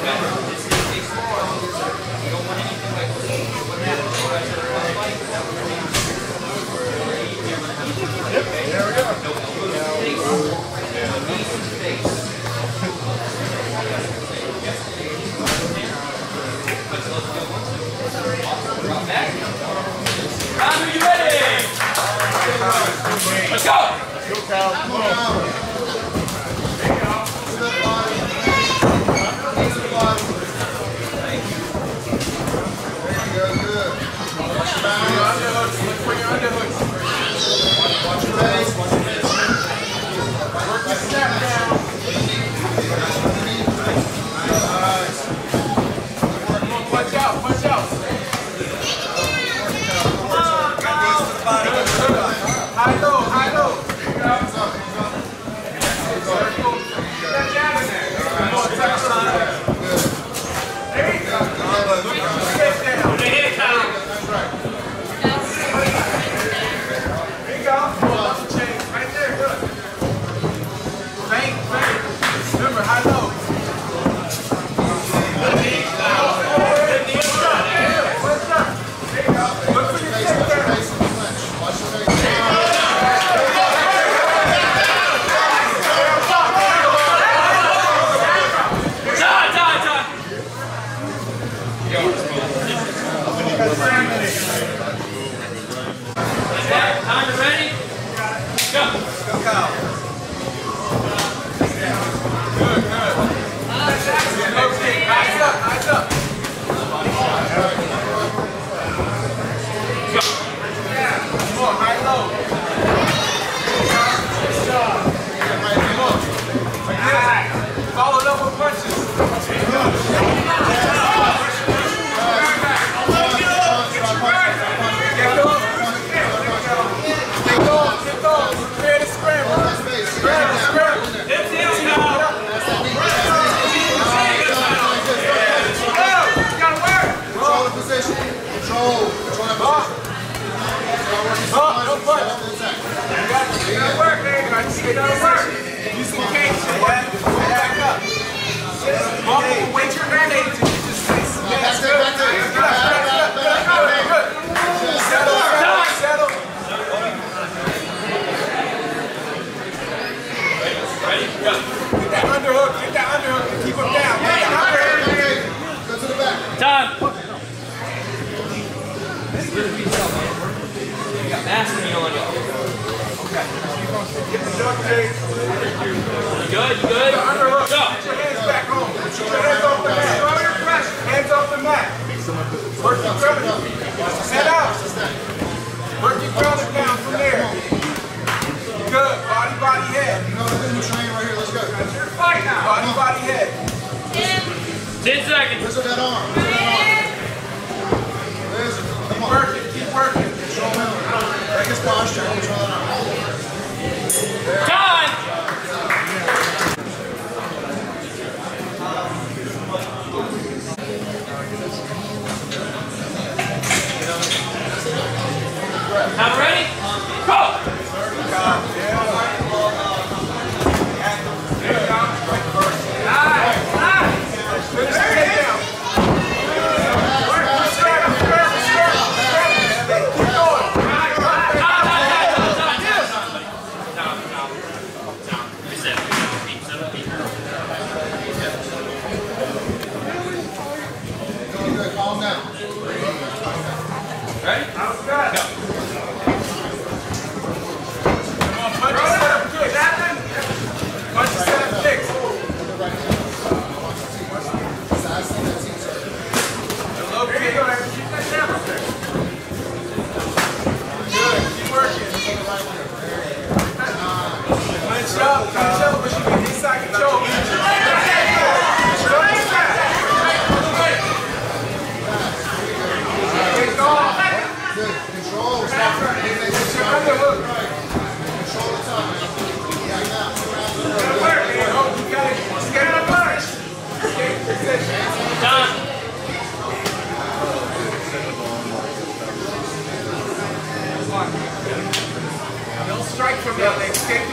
Let's go! Let's go, Cal. Come on.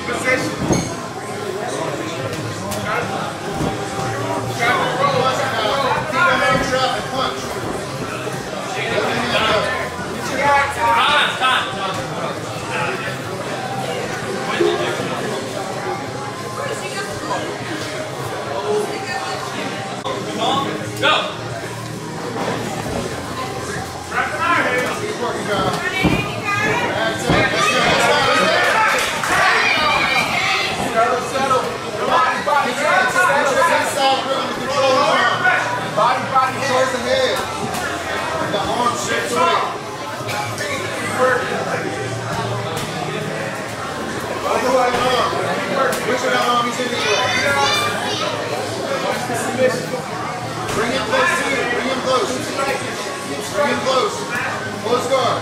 Got it. Go. Wrap the iron head. Keep working, girl. That's it. Settle. Body. Body. Towards the head. The arm shifts away. Override arm. Which arm is in the way? Bring him close to you. Bring him close. Bring him close. Close guard.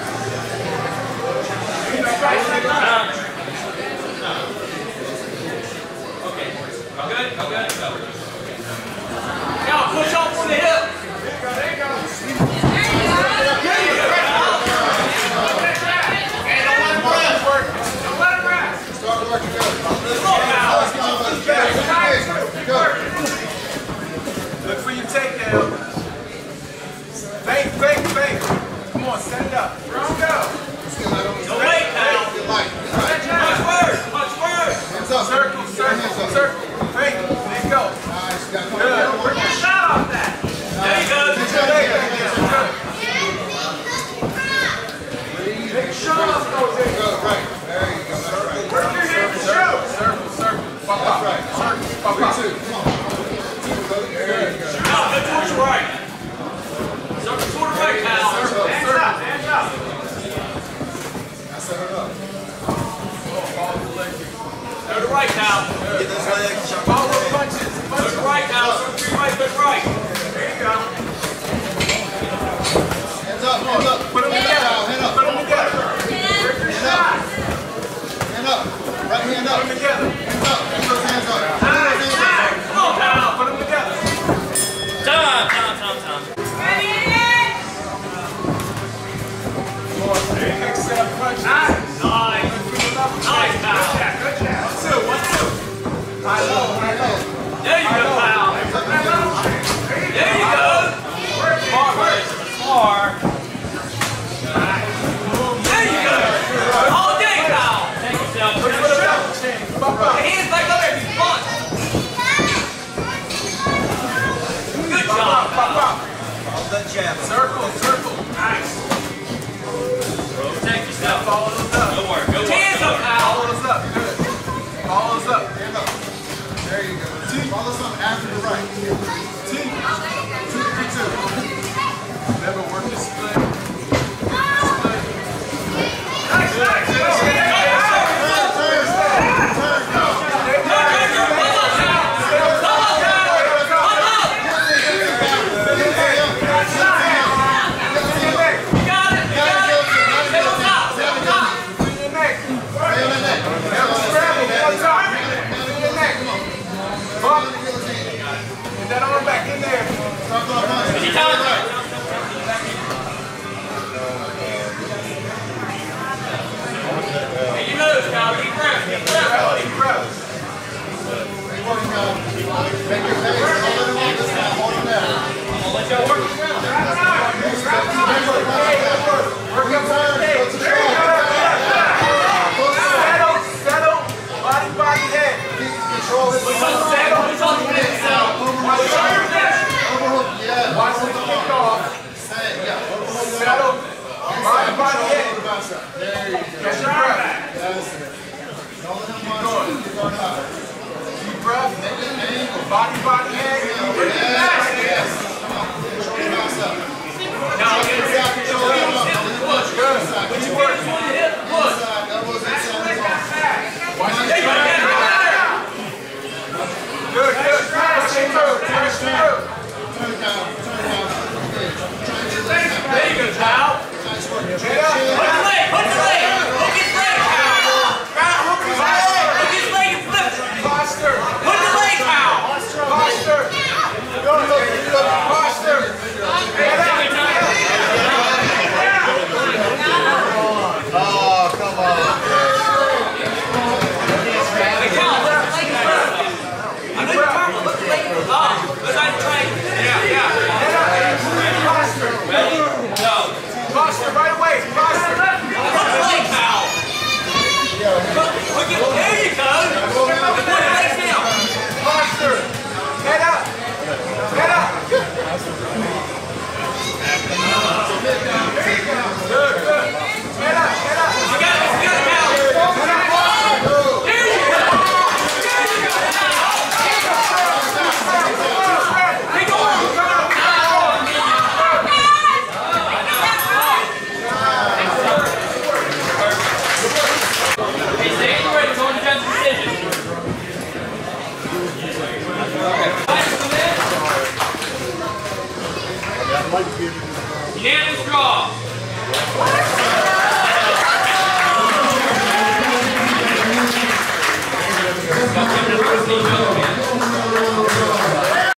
Okay. Go good. Go. Now push off on the hip. There you go. Start working, go. Look for your takedown. Fake. Come on, set it up. Let's go. Go late now. Much worse. Hands up. Circle. Fake. There you go. Nice. Good. Bring your shot off that. There you go. Take a shot off those. Good, right. There you go. That's right. Work your hands and shoot. Circle. Pop up. Right. Pop up. 3, 2. Come on. There you go. Shoot up. Go towards your right. Circle toward the right, Kyle. Hands up. Now set it up. Go to the right, Kyle. Get those legs. Follow those punches. Go to the right, Kyle. Circle to your right, go to the right. There you go. Hands up. Put them together. Hand up. Put them together. Work your shot. Hand up. Right hand up. Put them together. Hands up. Keep those hands up. Nice. Come on, Kyle. Put them together. Time. Next set up punch. Nice, Kyle. Good job. 1-2. High low. There you go, Kyle. There you go. Far. There you go. All day, Kyle. Take yourself. Put your hands back up there if you want. Good job. Pop up. All that jab. Circle. Nice. Protect yourself. Follow us up. Go work. Hands up, Kyle. Follow us up. Good. Follow us up. Hand up. There you go. Follow some after the right. 2, 3, 2. Never work the split. Nice. Get that arm back in there. Hey, you know this, Kyle. Keep breath. Make your face. This time, hold him down. I'll let y'all work it around. Work your turn. Go to the Settle. Body, head. Control it. Settle. Overhook. Yeah. like to be able to do the Unanimous